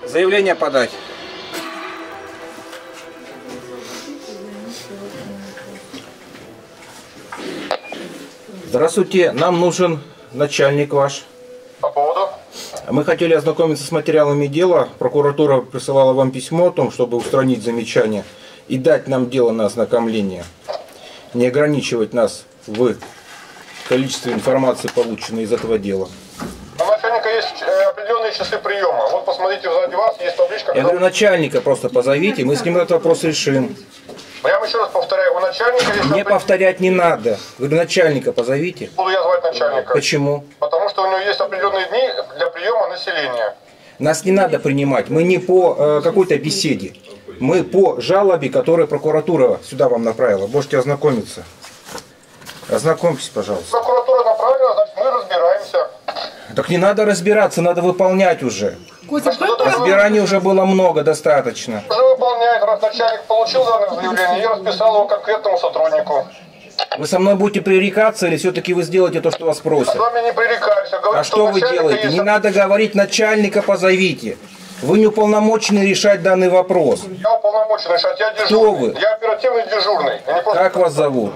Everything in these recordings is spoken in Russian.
Заявление подать. Здравствуйте, нам нужен начальник ваш. По поводу? Мы хотели ознакомиться с материалами дела. Прокуратура присылала вам письмо о том, чтобы устранить замечания и дать нам дело на ознакомление. Не ограничивать нас в количестве информации, полученной из этого дела. У начальника есть определенные часы приема. Вот посмотрите, сзади вас есть табличка. Я говорю, начальника просто позовите, мы с ним этот вопрос решим. Я вам еще раз повторяю, у начальника есть... Мне повторять не надо. Говорю, начальника позовите. Буду я звать начальника. Почему? Потому что у него есть определенные дни для приема населения. Нас не надо принимать. Мы не по какой-то беседе. Мы по жалобе, которую прокуратура сюда вам направила. Можете ознакомиться. Ознакомьтесь, пожалуйста. Прокуратура направила, значит мы разбираемся. Так не надо разбираться, надо выполнять уже. Костя, Разбираний уже было много, достаточно. Уже выполняет, раз начальник получил данное заявление, я расписал его конкретному сотруднику. Вы со мной будете пререкаться или все-таки вы сделаете то, что вас С просят? вами не пререкаюсь, я говорю, А что вы делаете? Не надо говорить, начальника позовите. Вы не уполномочены решать данный вопрос. Я уполномочен решать, я дежурный. Кто вы? Я оперативный дежурный. Я не просто... Как вас зовут?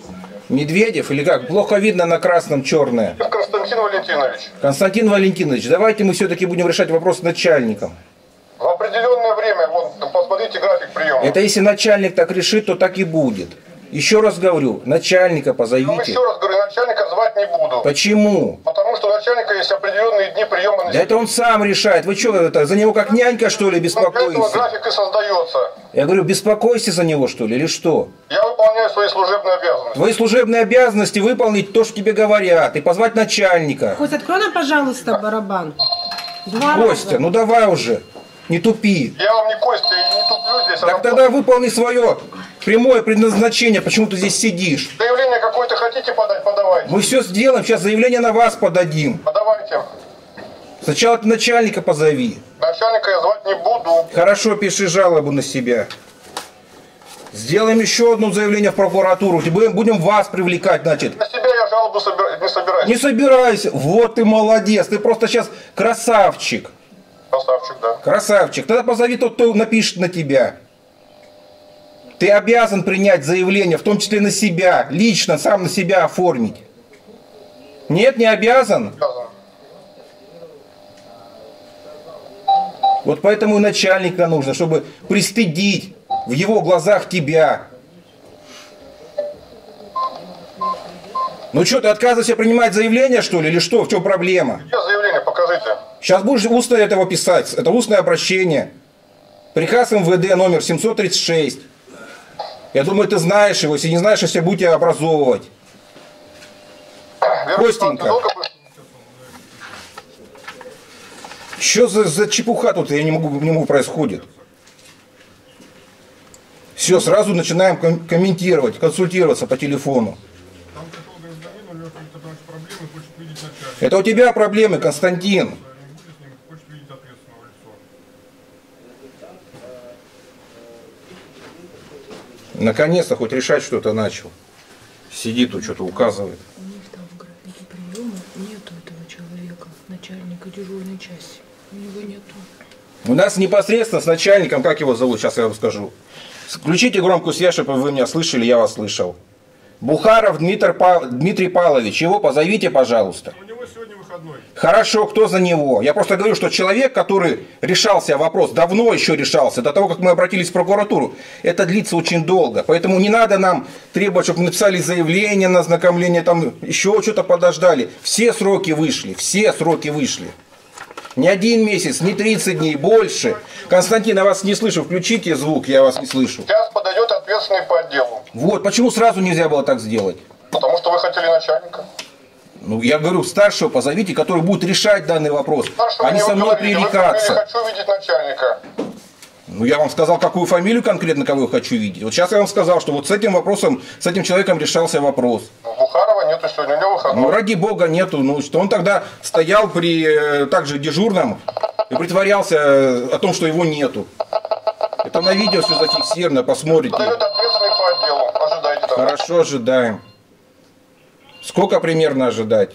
Медведев или как? Плохо видно на красном черное. Константин Валентинович. Константин Валентинович, давайте мы все-таки будем решать вопрос с начальником. В определенное время, вот посмотрите график приема. Это если начальник так решит, то так и будет. Еще раз говорю, начальника Я вам позовите. еще раз говорю, начальника звать не буду. Почему? Потому что у начальника есть определенные дни приема Да населения. это он сам решает. Вы что, это за него как нянька, что ли, Для этого беспокоитесь? график и создается. Я говорю, беспокойся за него, что ли, или что? Я выполняю свои служебные обязанности. Твои служебные обязанности выполнить то, что тебе говорят, и позвать начальника. Костя, открой нам, пожалуйста, барабан. Два Костя, раза. ну давай уже, не тупи. Я вам не Костя и не туплю здесь. Так тогда выполни свое прямое предназначение, почему ты здесь сидишь. Заявление какое-то хотите подать, подавайте. Мы все сделаем, сейчас заявление на вас подадим. Подавайте. Сначала ты начальника позови. Начальника я звать не буду. Хорошо, пиши жалобу на себя. Сделаем еще одно заявление в прокуратуру. Будем вас привлекать, значит. На себя я жалобу не собираюсь. Не собирайся. Вот ты молодец. Ты просто сейчас красавчик. Красавчик, да. Красавчик. Тогда позови тот, кто напишет на тебя. Ты обязан принять заявление, в том числе на себя. Лично, сам на себя оформить. Нет, не обязан? Обязан. Вот поэтому и начальника нужно, чтобы пристыдить в его глазах тебя. Ну что, ты отказываешься принимать заявление, что ли, или что? В чем проблема? Где заявление, покажите. Сейчас будешь устно этого писать. Это устное обращение. Приказ МВД номер 736. Я думаю, ты знаешь его. Если не знаешь, я тебя буду тебя образовывать. Костенька. Долго будешь? Что за чепуха тут, я не могу происходит? Все, сразу начинаем комментировать, консультироваться по телефону. Там такого гражданина, у него какие-то там проблемы, хочет видеть начальника. Это у тебя проблемы, Константин. Не будет с ним, хочет видеть ответственного лица. Наконец-то хоть решать что-то начал. Сидит тут, что-то указывает. У них там в графике приема нету этого человека, начальника дежурной части. У него нету. У нас непосредственно с начальником, как его зовут, сейчас я вам скажу. Включите громкую связь, чтобы вы меня слышали, я вас слышал. Бухаров Дмитрий Павлович, его позовите, пожалуйста. У него сегодня выходной. Хорошо, кто за него? Я просто говорю, что человек, который решался вопрос, давно еще решался, до того, как мы обратились в прокуратуру, это длится очень долго. Поэтому не надо нам требовать, чтобы мы написали заявление на ознакомление, там еще что-то подождали. Все сроки вышли, все сроки вышли. Не 1 месяц, не 30 дней, больше. Константин, я вас не слышу, включите звук, я вас не слышу. Сейчас подойдет ответственный по отделу. Вот, почему сразу нельзя было так сделать? Потому что вы хотели начальника. Ну, я говорю, старшего позовите, который будет решать данный вопрос, Старшего а не не со мной говорите, вы пререкаться. говорили, хочу видеть начальника. Ну, я вам сказал, какую фамилию конкретно, кого я хочу видеть. Вот сейчас я вам сказал, что вот с этим вопросом, с этим человеком решался вопрос. Бухарова нету сегодня, у него выходной. Ну, ради бога нету. Ну, что он тогда стоял при также дежурном и притворялся о том, что его нету. Это на видео все зафиксировано, посмотрите. Подойдет ответственный по отделу. Ожидайте тогда. Хорошо, ожидаем. Сколько примерно ожидать?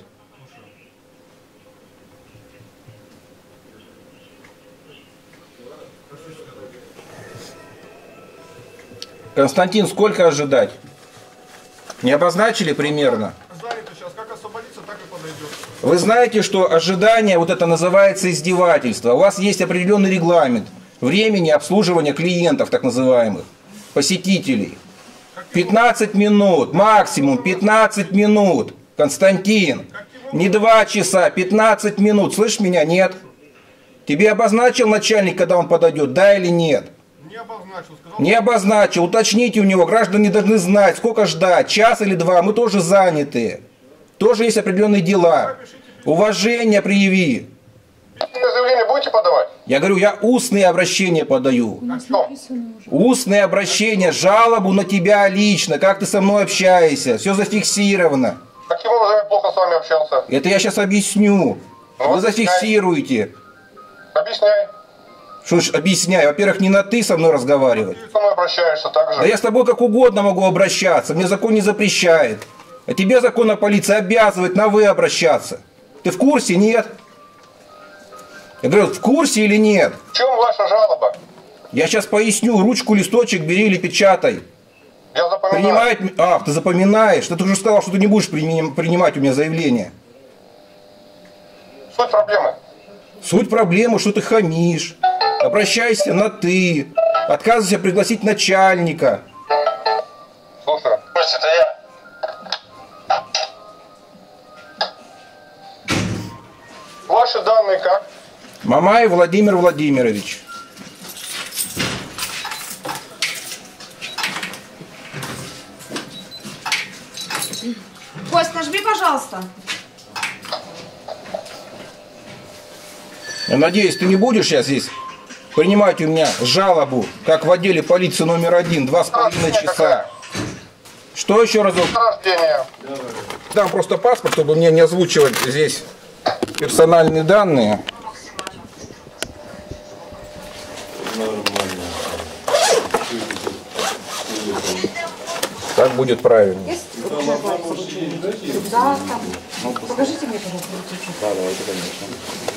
Константин, сколько ожидать? Не обозначили примерно? Занято сейчас. Как освободиться, так и подойдет. Вы знаете, что ожидание, вот это называется издевательство. У вас есть определенный регламент времени обслуживания клиентов, так называемых, посетителей. 15 минут, максимум 15 минут. Константин, не 2 часа, 15 минут. Слышишь меня? Нет. Тебе обозначил начальник, когда он подойдет, да или нет? Не обозначил, сказал. Не обозначил. Уточните у него. Граждане должны знать, сколько ждать, час или 2. Мы тоже заняты. Тоже есть определенные дела. Уважение прояви. Письменное заявление будете подавать? Я говорю, я устные обращения подаю. О чем? Устные обращения, жалобу на тебя лично, как ты со мной общаешься. Все зафиксировано. Каким образом я плохо с вами общался? Это я сейчас объясню. Вы зафиксируете. Объясняй. Что ж объясняю? Во-первых, не на ты со мной разговаривать. Ты со мной обращаешься так же. Да я с тобой как угодно могу обращаться. Мне закон не запрещает. А тебе закон о полиции обязывает на вы обращаться. Ты в курсе? Нет? Я говорю, в курсе или нет? В чем ваша жалоба? Я сейчас поясню. Ручку, листочек бери или печатай. Я запоминаю. Принимает... Ах, ты запоминаешь. Ты уже сказал, что ты не будешь принимать у меня заявление. Суть проблемы. Суть проблемы, что ты хамишь. Обращайся на ты. Отказывайся пригласить начальника. Слушаю. Слушайте, это я. Ваши данные как? Мамаев Владимир Владимирович. Кость, нажми, пожалуйста. Я надеюсь, ты не будешь сейчас здесь принимать у меня жалобу, как в отделе полиции номер 1, 2,5 часа. Что еще разок? Рождение. Дам просто паспорт, чтобы мне не озвучивать здесь персональные данные. Так будет правильно. Да, там. Покажите мне, пожалуйста, ручечек. Да, давайте, конечно.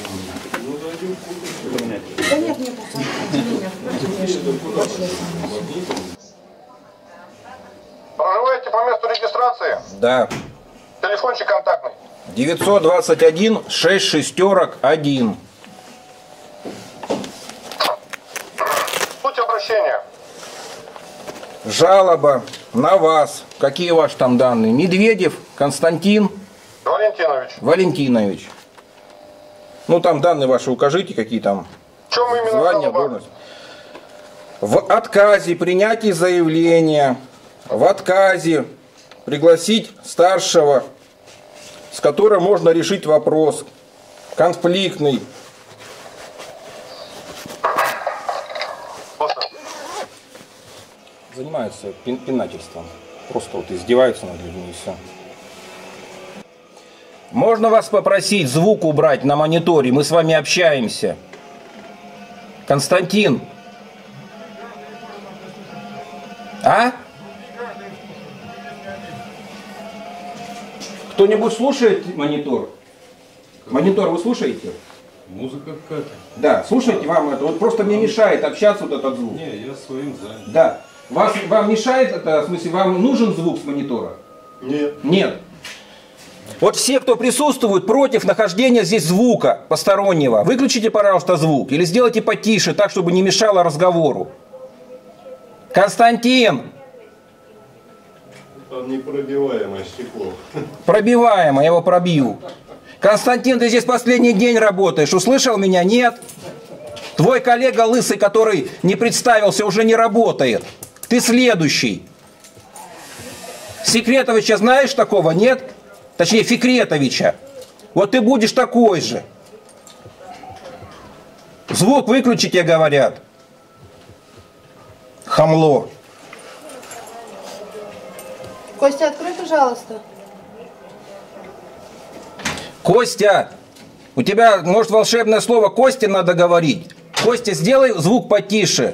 Да нет, мне просто отделение. Проживаете по месту регистрации? Да. Телефончик контактный. 921 661. Суть обращения. Жалоба на вас. Какие ваши там данные? Медведев Константин Валентинович. Валентинович. Ну там данные ваши укажите, какие там В чем именно звания, жалоба? должность. В отказе принятия заявления, в отказе пригласить старшего, с которым можно решить вопрос, конфликтный. Слушаю. Занимаются пинательством. Просто вот издеваются над людьми и все. Можно вас попросить звук убрать на мониторе? Мы с вами общаемся. Константин. А? Кто-нибудь слушает монитор? Монитор вы слушаете? Музыка какая-то. Да, слушайте, вам это вот просто мне мешает общаться вот этот звук. Не, я своим занят. Да. Вам мешает это, в смысле, вам нужен звук с монитора? Нет. Нет. Вот все, кто присутствует против нахождения здесь звука постороннего, выключите, пожалуйста, звук или сделайте потише, так, чтобы не мешало разговору. Константин! Там непробиваемое стекло. Пробиваемо, я его пробью. Константин, ты здесь последний день работаешь, услышал меня? Нет? Твой коллега лысый, который не представился, уже не работает. Ты следующий. Секретовича знаешь такого? Нет? Точнее, Фикретовича. Вот ты будешь такой же. Звук выключите, говорят. Хамло. Костя, открой, пожалуйста. Костя, у тебя, может, волшебное слово Костя надо говорить? Костя, сделай звук потише.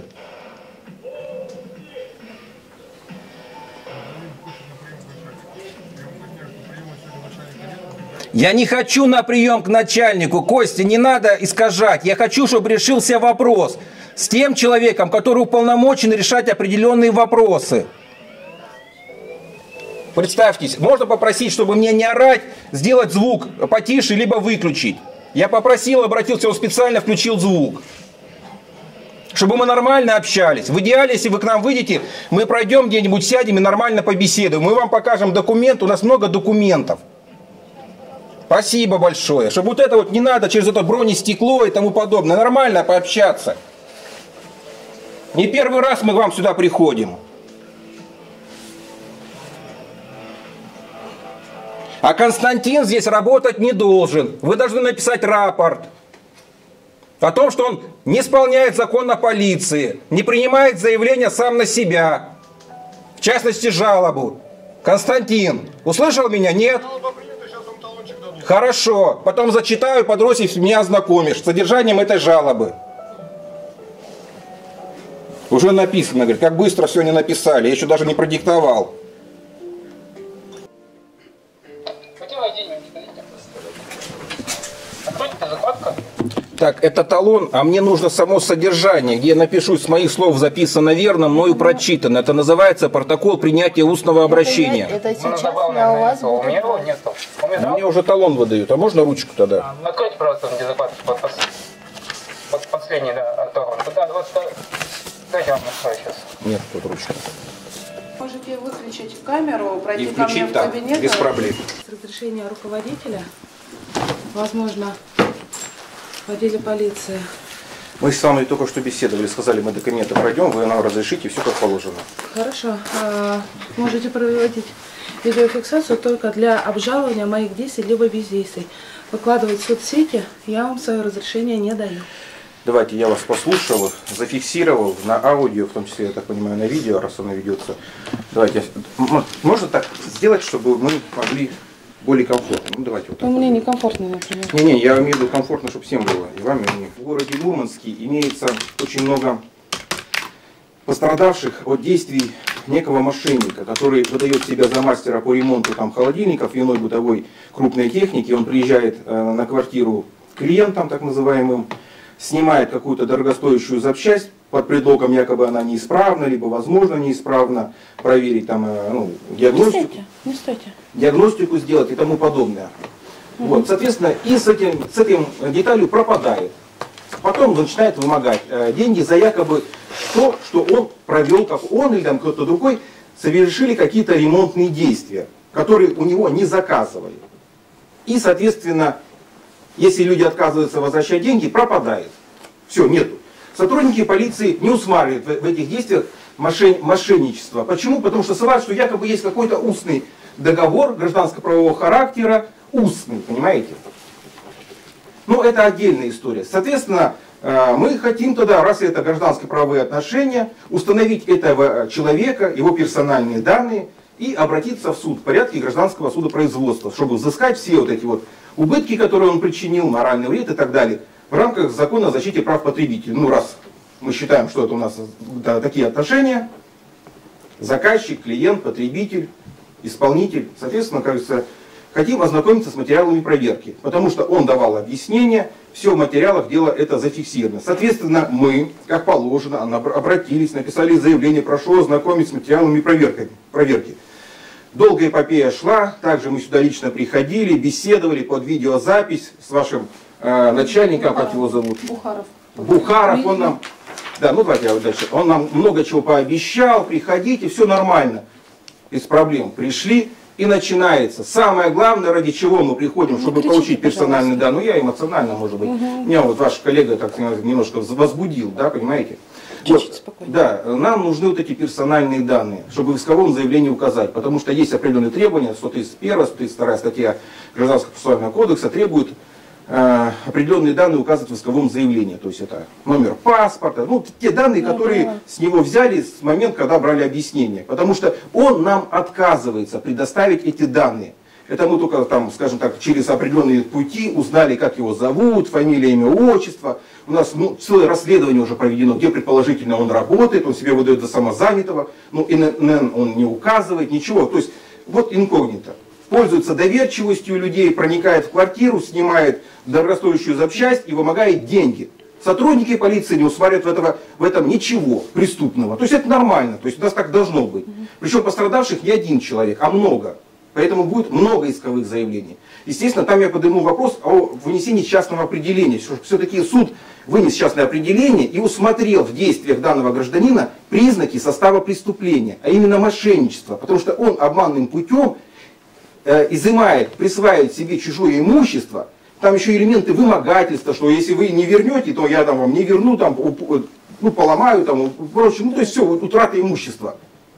Я не хочу на прием к начальнику. Костя, не надо искажать. Я хочу, чтобы решился вопрос. с тем человеком, который уполномочен решать определенные вопросы. Представьте, можно попросить, чтобы мне не орать, сделать звук потише, либо выключить. Я попросил, обратился, он специально включил звук. Чтобы мы нормально общались. В идеале, если вы к нам выйдете, мы пройдем где-нибудь, сядем и нормально побеседуем. Мы вам покажем документ, у нас много документов. Спасибо большое. Чтобы вот это вот не надо через это бронестекло и тому подобное. Нормально пообщаться. Не первый раз мы к вам сюда приходим. А Константин здесь работать не должен. Вы должны написать рапорт о том, что он не исполняет закон о полиции, не принимает заявления сам на себя, в частности жалобу. Константин, услышал меня? Нет? Хорошо, потом зачитаю, подросив, меня ознакомишь с содержанием этой жалобы. Уже написано, говорит, как быстро сегодня написали, я еще даже не продиктовал. Так, это талон, а мне нужно само содержание, где я напишу, с моих слов записано верно, мною прочитано. Это называется протокол принятия устного обращения. Это сейчас я у вас у меня его нету. Мне уже талон выдают, а можно ручку тогда? Откройте, пожалуйста, где закладки под последний, да, оторван. Да, вот дайте вам открою сейчас. Нет, тут ручка. Можете выключить камеру, пройти И ко мне включить в там, кабинет. без проблем. С разрешения руководителя, возможно, в отделе полиции. Мы с вами только что беседовали, сказали, мы документы пройдем, вы нам разрешите, все как положено. Хорошо. Можете проводить видеофиксацию только для обжалования моих действий либо бездействий. Выкладывать в соцсети я вам свое разрешение не даю. Давайте я вас послушал, зафиксировал на аудио, в том числе, я так понимаю, на видео, раз оно ведется. Давайте, можно так сделать, чтобы мы могли более комфортно. Ну, давайте вот так. Мне некомфортно, например. Не, я имею в виду комфортно, чтобы всем было, и вам, и мне. В городе Мурманске имеется очень много пострадавших от действий некого мошенника, который выдает себя за мастера по ремонту там, холодильников, иной бытовой крупной техники. Он приезжает на квартиру клиентам, так называемым, снимает какую-то дорогостоящую запчасть под предлогом, якобы она неисправна, либо возможно неисправна, проверить там диагностику, диагностику сделать и тому подобное. Вот, соответственно, и с этим деталью пропадает. Потом начинает вымогать деньги за якобы то, что он провел, как он или там кто-то другой, совершили какие-то ремонтные действия, которые у него не заказывали. И, соответственно, если люди отказываются возвращать деньги, пропадает. Все, нету. Сотрудники полиции не усматривают в этих действиях мошенничество. Почему? Потому что ссылают, что якобы есть какой-то устный договор гражданско-правового характера, устный, понимаете? Но это отдельная история. Соответственно, мы хотим тогда, раз это гражданско-правовые отношения, установить этого человека, его персональные данные и обратиться в суд в порядке гражданского судопроизводства, чтобы взыскать все вот эти вот убытки, которые он причинил, моральный вред и так далее, в рамках закона о защите прав потребителей. Ну, раз мы считаем, что это у нас такие отношения, заказчик, клиент, потребитель, исполнитель, соответственно, кажется, хотим ознакомиться с материалами проверки, потому что он давал объяснения, все в материалах дело это зафиксировано. Соответственно, мы, как положено, обратились, написали заявление, прошу ознакомить с материалами проверки. Долгая эпопея шла, также мы сюда лично приходили, беседовали под видеозапись с вашим начальником, как его зовут? Бухаров, он нам, да, ну давайте я вот дальше, он нам много чего пообещал, приходите, все нормально, без проблем. Пришли и начинается. Самое главное, ради чего мы приходим, чтобы получить персональные данные, ну я эмоционально, может быть, меня вот ваш коллега так немножко возбудил, да, понимаете? Вот, да, нам нужны вот эти персональные данные, чтобы в исковом заявлении указать, потому что есть определенные требования, 131, 132 статья Гражданского процессуального кодекса требует определенные данные указывать в исковом заявлении, то есть это номер паспорта, ну те данные, которые с него взяли с момента, когда брали объяснение, потому что он нам отказывается предоставить эти данные. Это мы только там, скажем так, через определенные пути узнали, как его зовут, фамилия, имя, отчество. У нас целое расследование уже проведено, где предположительно он работает, он себя выдает за самозанятого, ну ИНН он не указывает, ничего. То есть вот инкогнито. Пользуется доверчивостью людей, проникает в квартиру, снимает дорогостоящую запчасть и вымогает деньги. Сотрудники полиции не усматривают в этом ничего преступного. То есть это нормально, то есть у нас так должно быть. Причем пострадавших не один человек, а много. Поэтому будет много исковых заявлений. Естественно, там я подниму вопрос о вынесении частного определения. Что все-таки суд вынес частное определение и усмотрел в действиях данного гражданина признаки состава преступления, а именно мошенничество. Потому что он обманным путем изымает, присваивает себе чужое имущество. Там еще элементы вымогательства, что если вы не вернете, то я там вам не верну, там, ну, поломаю, там, прочее. Ну, то есть все, утрата имущества.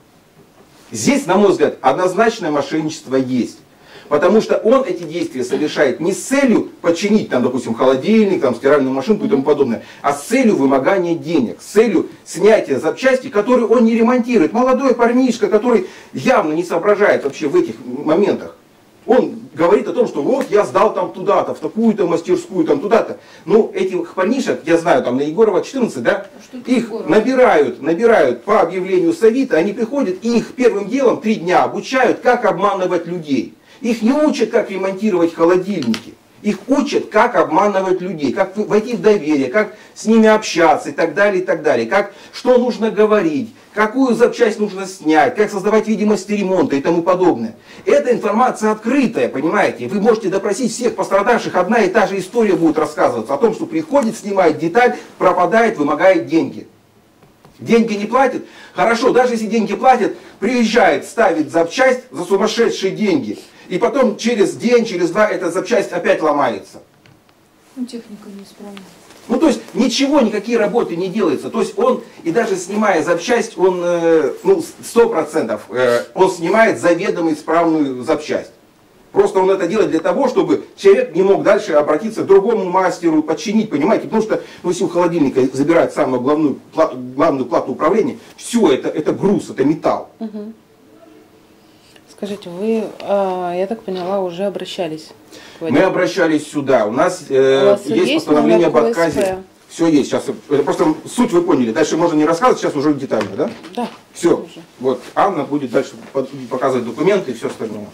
Здесь, на мой взгляд, однозначное мошенничество есть. Потому что он эти действия совершает не с целью подчинить, там, допустим, холодильник, там, стиральную машинку и тому подобное, а с целью вымогания денег, с целью снятия запчастей, которые он не ремонтирует. Молодой парнишка, который явно не соображает вообще в этих моментах. Он говорит о том, что вот я сдал там туда-то, в такую-то мастерскую, там туда-то. Ну, этих парнишек, я знаю, там на Егорова 14, да, их набирают по объявлению Совита, они приходят, и их первым делом 3 дня обучают, как обманывать людей. Их не учат, как ремонтировать холодильники. Их учат, как обманывать людей, как войти в доверие, как с ними общаться и так далее, как, что нужно говорить, какую запчасть нужно снять, как создавать видимость ремонта и тому подобное. Эта информация открытая, понимаете? Вы можете допросить всех пострадавших, одна и та же история будет рассказываться о том, что приходит, снимает деталь, пропадает, вымогает деньги. Деньги не платит? Хорошо, даже если деньги платят, приезжает, ставит запчасть за сумасшедшие деньги. И потом через день, через 2 эта запчасть опять ломается. Ну, техника неисправна. Ну, то есть ничего, никакие работы не делаются. То есть он, и даже снимая запчасть, он, ну, 100%, он снимает заведомо исправную запчасть. Просто он это делает для того, чтобы человек не мог дальше обратиться к другому мастеру, подчинить, понимаете? Потому что, ну, если у холодильника забирают самую главную плату управления, все, это груз, это металл. Угу. Скажите, вы, я так поняла, уже обращались? Мы обращались сюда. У нас есть постановление об отказе. Все есть. Сейчас, это просто суть вы поняли. Дальше можно не рассказывать, сейчас уже детально, да? Да. Все. Уже. Вот Анна будет дальше показывать документы и все остальное.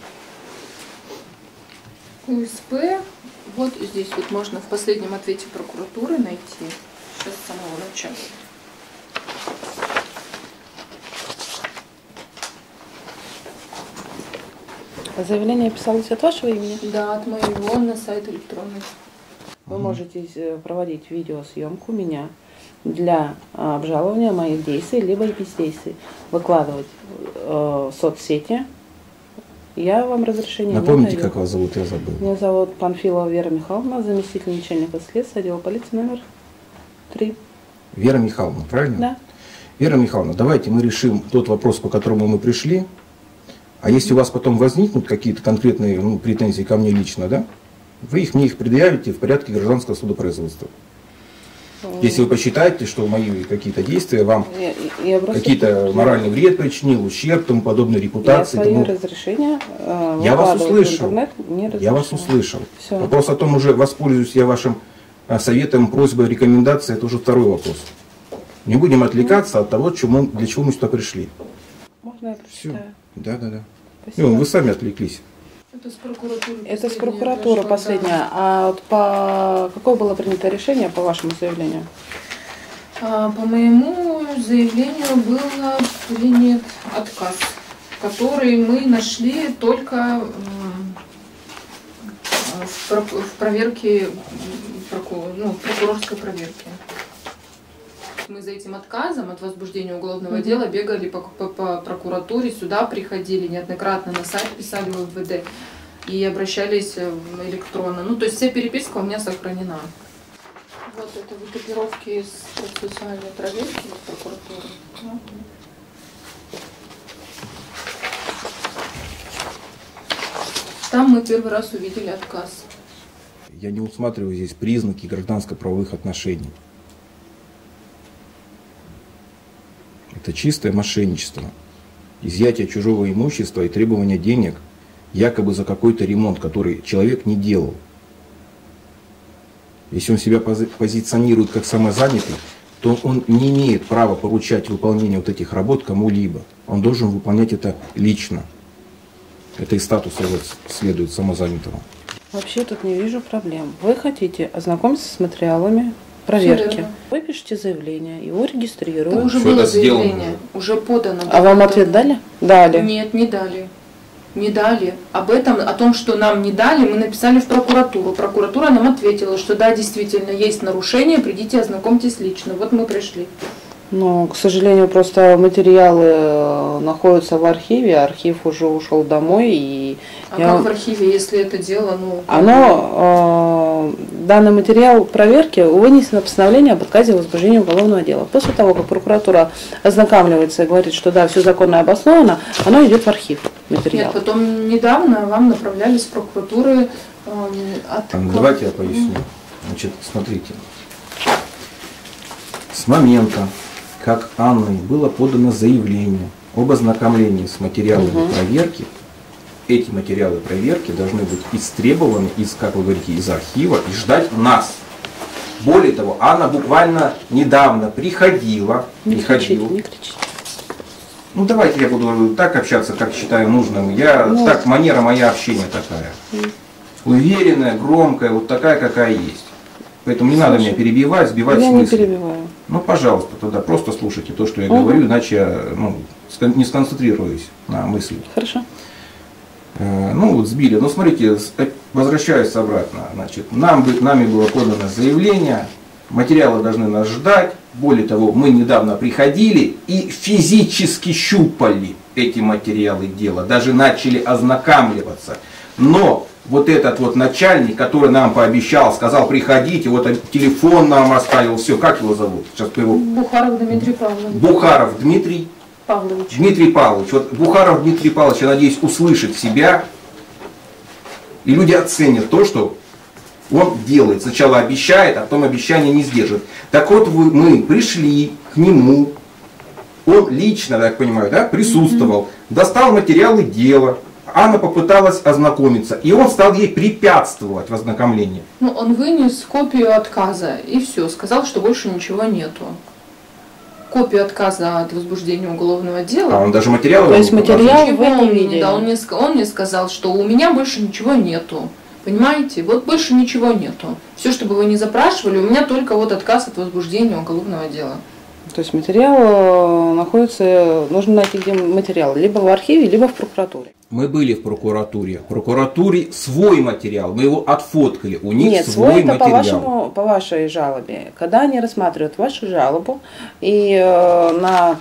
УСП. Вот здесь вот можно в последнем ответе прокуратуры найти. Сейчас с самого начала. Заявление писалось от вашего имени? Да, от моего, на сайт электронный. Вы можете проводить видеосъемку меня для обжалования моих действий, либо бездействий. Выкладывать в соцсети. Я вам разрешение Напомните, не даю. как вас зовут, я забыл. Меня зовут Панфилова Вера Михайловна, заместитель начальника следствия, отдела полиции номер 3. Вера Михайловна, правильно? Да. Вера Михайловна, давайте мы решим тот вопрос, по которому мы пришли. А если у вас потом возникнут какие-то конкретные претензии ко мне лично, да, вы мне их предъявите в порядке гражданского судопроизводства. Если вы посчитаете, что мои какие-то действия вам какие-то моральный вред причинил, ущерб, тому подобной репутации. Я свое разрешение я вас услышал. Я вас услышал. Все. Вопрос о том, уже воспользуюсь я вашим советом, просьбой, рекомендацией, это уже второй вопрос. Не будем отвлекаться от того, для чего мы сюда пришли. Можно я прочитаю? Все. Да. Спасибо. Вы сами отвлеклись. Это с прокуратуры. Это с прокуратуры последняя. А вот какое было принято решение по вашему заявлению? По моему заявлению был принят отказ, который мы нашли только в проверке, прокурорской проверке. Мы за этим отказом от возбуждения уголовного дела бегали по прокуратуре, сюда приходили неоднократно, на сайт писали в МВД и обращались электронно. Ну, то есть вся переписка у меня сохранена. Вот это выкопировки из процессуальной проверки прокуратуры. Там мы первый раз увидели отказ. Я не усматриваю здесь признаки гражданско-правовых отношений. Это чистое мошенничество, изъятие чужого имущества и требование денег якобы за какой-то ремонт, который человек не делал. Если он себя позиционирует как самозанятый, то он не имеет права поручать выполнение вот этих работ кому-либо. Он должен выполнять это лично. Это из статуса следует самозанятого. Вообще тут не вижу проблем. Вы хотите ознакомиться с материалами проверки. верно. Вы пишете заявление, его Это регистрируют. уже Всё было это сделано. заявление, уже подано. А вам ответ дали? Дали. Нет, не дали. Не дали. О том, что нам не дали, мы написали в прокуратуру. Прокуратура нам ответила, что да, действительно, есть нарушение, придите, ознакомьтесь лично. Вот мы пришли. Но, к сожалению, просто материалы находятся в архиве, архив уже ушел домой, и Как в архиве, если это дело, данный материал проверки вынесено постановление об отказе в возбуждении уголовного дела. После того, как прокуратура ознакомливается и говорит, что да, все законно и обосновано, оно идет в архив материал. Нет, потом недавно вам направляли с прокуратуры Давайте я поясню. Значит, смотрите. С момента, как Анной было подано заявление об ознакомлении с материалами проверки, эти материалы проверки должны быть истребованы как вы говорите, из архива и ждать нас. Более того, Анна буквально недавно приходила. Не кричите. Ну давайте я буду так общаться, как считаю нужным. Так, манера моя общения такая. Уверенная, громкая, вот такая, какая есть. Поэтому не надо меня перебивать, сбивать с Я не мысли. перебиваю. Ну, пожалуйста, тогда просто слушайте то, что я говорю, иначе я не сконцентрируюсь на мысли. Хорошо. Сбили. Смотрите, возвращаюсь обратно. Значит, нами было подано заявление, материалы должны нас ждать. Более того, мы недавно приходили и физически щупали эти материалы дела, даже начали ознакомливаться. Но вот этот вот начальник, который нам пообещал, сказал, приходите, вот телефон нам оставил, все, как его зовут? Сейчас его... Бухаров Дмитрий Павлович. Бухаров Дмитрий Павлович. Дмитрий Павлович. Вот Бухаров Дмитрий Павлович, я надеюсь, услышит себя, и люди оценят то, что он делает. Сначала обещает, а потом обещание не сдержит. Так вот, мы пришли к нему, он лично, так понимаю, да, присутствовал, достал материалы дела. Анна попыталась ознакомиться, и он стал ей препятствовать в ознакомлении. Он вынес копию отказа и все, сказал, что больше ничего нету. Копию отказа от возбуждения уголовного дела. А он даже материалы... То есть материал Ничего вы не он мне видели? не дал. Он мне сказал, что у меня больше ничего нету. Понимаете? Вот больше ничего нету. Все, что бы вы ни запрашивали, у меня только вот отказ от возбуждения уголовного дела. То есть материал находится, нужно найти где материал, либо в архиве, либо в прокуратуре. Мы были в прокуратуре. В прокуратуре свой материал. Мы его отфоткали. У них Нет, свой это материал. по вашей жалобе. Когда они рассматривают вашу жалобу и на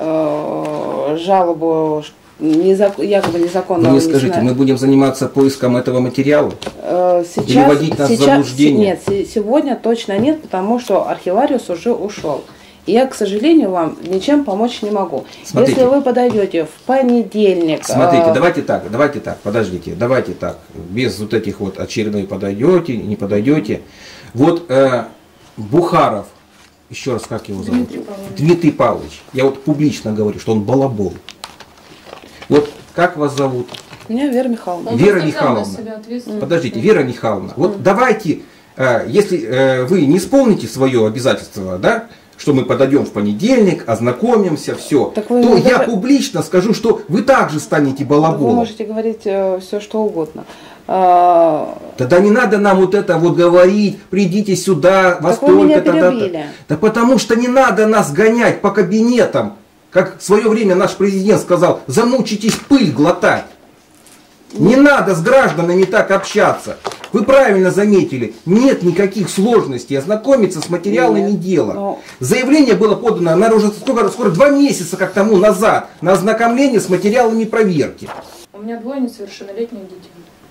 жалобу якобы незаконного... Вы мне скажите, мы будем заниматься поиском этого материала? Сейчас, Или вводить нас в заблуждение? Нет, сегодня точно нет, потому что архивариус уже ушел. Я, к сожалению, вам ничем помочь не могу. Смотрите. Если вы подойдете в понедельник... Смотрите, давайте так, подождите, давайте так, без вот этих вот очередных подойдете, не подойдете. Вот Бухаров, еще раз, как его зовут? Дмитрий Павлович. Я вот публично говорю, что он балабол. Вот как вас зовут? Меня Вера Михайловна. Вера Михайловна. Подождите, Вера Михайловна, вот давайте, если вы не исполните свое обязательство, да, что мы подойдем в понедельник, ознакомимся, все, то я публично скажу, что вы также станете балаболом. Вы можете говорить все, что угодно. Тогда не надо нам вот это вот говорить, придите сюда, во столько-то. Да потому что не надо нас гонять по кабинетам, как в свое время наш президент сказал, замучитесь пыль глотать. Не надо с гражданами так общаться. Вы правильно заметили, нет никаких сложностей ознакомиться с материалами дела. Заявление было подано, наверное, уже скоро 2 месяца как тому назад, на ознакомление с материалами проверки. У меня 2 несовершеннолетних детей.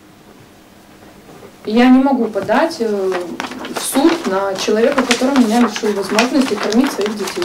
И я не могу подать в суд на человека, который меня лишил возможности кормить своих детей.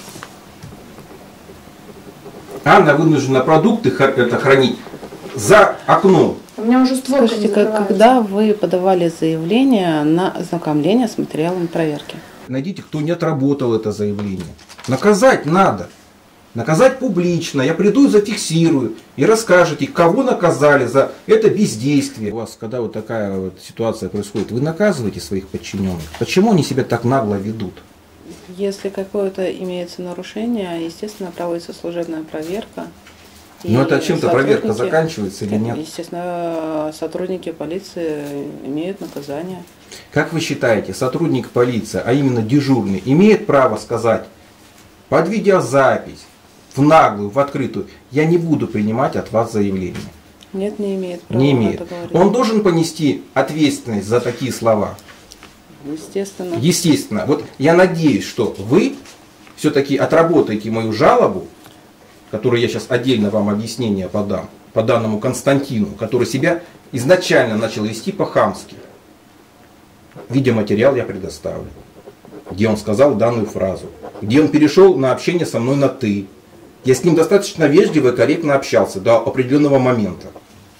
Анна вынуждена продукты хранить за окном. У меня уже створка не закрывается. Когда вы подавали заявление на ознакомление с материалами проверки? Найдите, кто не отработал это заявление. Наказать надо. Наказать публично. Я приду и зафиксирую. И расскажете, кого наказали за это бездействие. У вас, когда вот такая вот ситуация происходит, вы наказываете своих подчиненных. Почему они себя так нагло ведут? Если какое-то имеется нарушение, естественно, проводится служебная проверка. И это чем-то проверка сотрудники- заканчивается или нет? Естественно, сотрудники полиции имеют наказание. Как вы считаете, сотрудник полиции, а именно дежурный, имеет право сказать под видеозапись, в наглую, в открытую, я не буду принимать от вас заявление? Нет, не имеет права Не это имеет. говорить. Он должен понести ответственность за такие слова? Естественно. Естественно. Вот я надеюсь, что вы все-таки отработаете мою жалобу, которую я сейчас отдельно вам объяснение подам, по данному Константину, который себя изначально начал вести по-хамски. Видеоматериал я предоставлю, где он сказал данную фразу, где он перешел на общение со мной на «ты». Я с ним достаточно вежливо и корректно общался до определенного момента.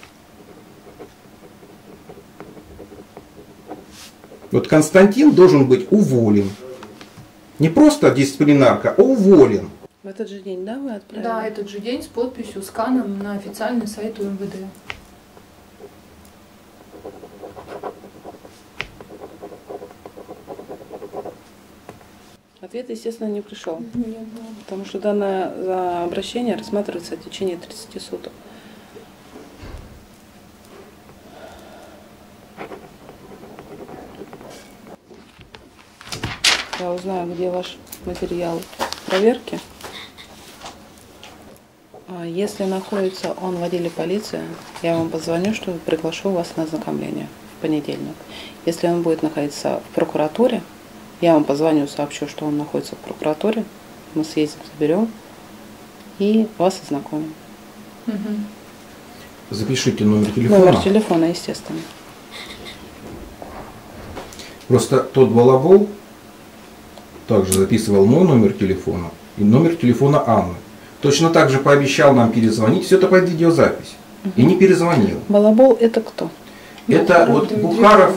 Вот Константин должен быть уволен. Не просто дисциплинарка, а уволен. В этот же день, да, вы отправили? Да, этот же день с подписью, сканом на официальный сайт УМВД. Ответ, естественно, не пришел. Потому что данное обращение рассматривается в течение 30 суток. Я узнаю, где ваш материал проверки. Если находится он в отделе полиции, я вам позвоню, что приглашу вас на ознакомление в понедельник. Если он будет находиться в прокуратуре, я вам позвоню, сообщу, что он находится в прокуратуре. Мы съездим, заберем и вас ознакомим. Запишите номер телефона. Номер телефона, естественно. Просто тот балабол также записывал мой номер телефона и номер телефона Анны. Точно так же пообещал нам перезвонить. Все это под видеозапись. И не перезвонил. Балабол это кто? Это вот Бухаров.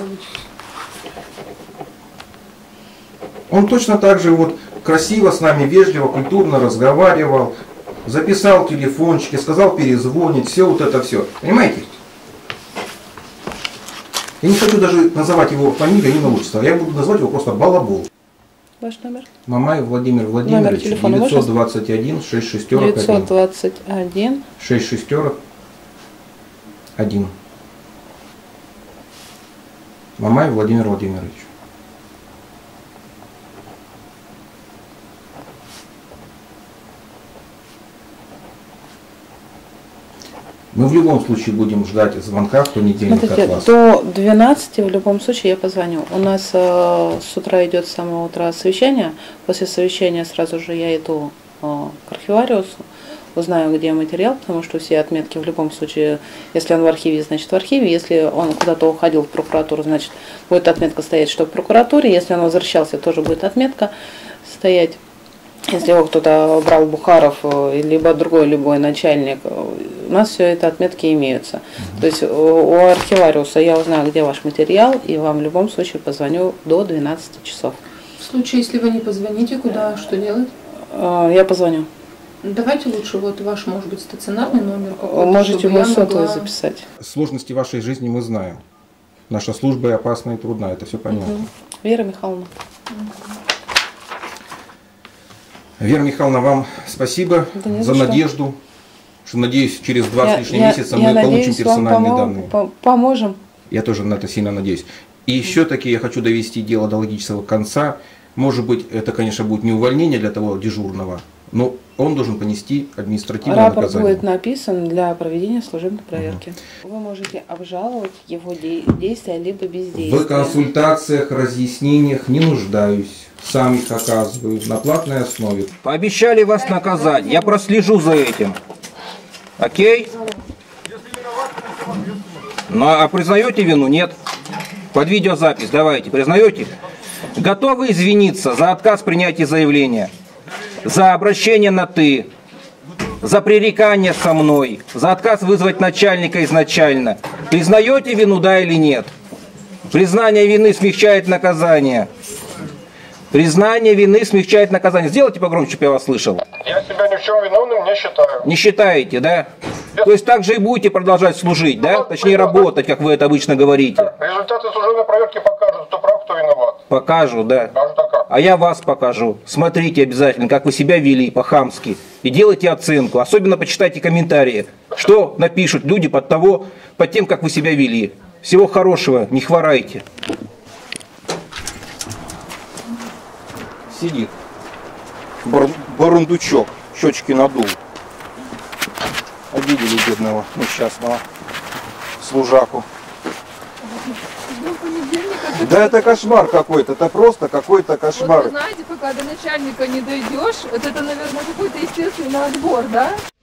Он точно так же вот красиво с нами, вежливо, культурно разговаривал. Записал телефончики, сказал перезвонить. Все вот это все. Понимаете? Я не хочу даже называть его фамилию, имя, отчество. Я буду называть его просто балабол. Ваш номер? Мамаев Владимир Владимирович, 921 6641. 921 6641. Мамаев Владимир Владимирович. Мы в любом случае будем ждать звонка в понедельник Смотрите, от вас. до 12 в любом случае я позвоню. У нас с утра идет с самого утра совещание. После совещания сразу же я иду к архивариусу, узнаю, где материал, потому что все отметки в любом случае, если он в архиве, значит в архиве. Если он куда-то уходил в прокуратуру, значит будет отметка стоять, что в прокуратуре. Если он возвращался, тоже будет отметка стоять. Если его кто-то брал, Бухаров, либо другой любой начальник, у нас все это отметки имеются. То есть у архивариуса я узнаю, где ваш материал, и вам в любом случае позвоню до 12 часов. В случае, если вы не позвоните, куда, что делать? Я позвоню. Давайте лучше вот ваш, может быть, стационарный номер какой-то, Можете чтобы мой я сотовый могла- записать. Сложности вашей жизни мы знаем. Наша служба и опасна и трудна, это все понятно. Вера Михайловна. Вера Михайловна, вам спасибо Да не за за что. надежду, что, надеюсь, через 2 с лишним месяца мы надеюсь, получим персональные вам данные. поможем. Я тоже на это сильно надеюсь. И еще таки я хочу довести дело до логического конца. Может быть, это, конечно, будет не увольнение для того дежурного, но он должен понести административное Рапорт наказание. будет написан для проведения служебной проверки. Вы можете обжаловать его действия либо бездействие. В консультациях, разъяснениях не нуждаюсь. Сам их оказываю на платной основе. Пообещали вас наказать. Я прослежу за этим. Окей? Ну а признаете вину? Нет. Под видеозапись давайте. Признаете? Готовы извиниться за отказ принятия заявления? За обращение на «ты», за пререкание со мной, за отказ вызвать начальника изначально. Признаете вину, да или нет? Признание вины смягчает наказание. Признание вины смягчает наказание. Сделайте погромче, чтобы я вас слышал. Я себя ни в чем виновным не считаю. Не считаете, да? То есть так же и будете продолжать служить, да? Точнее работать, как вы это обычно говорите. Результаты служебной проверки покажут, кто прав, кто виноват. Покажу, да. Даже так как. А я вас покажу. Смотрите обязательно, как вы себя вели по-хамски. И делайте оценку. Особенно почитайте комментарии. Что напишут люди под тем, как вы себя вели. Всего хорошего, не хворайте. Сидит. Бурундучок. Щечки надул. Обидели бедного, несчастного служаку. Да это кошмар какой-то, это просто какой-то кошмар. Вот вы знаете, пока до начальника не дойдешь, вот это, наверное, какой-то естественный отбор, да?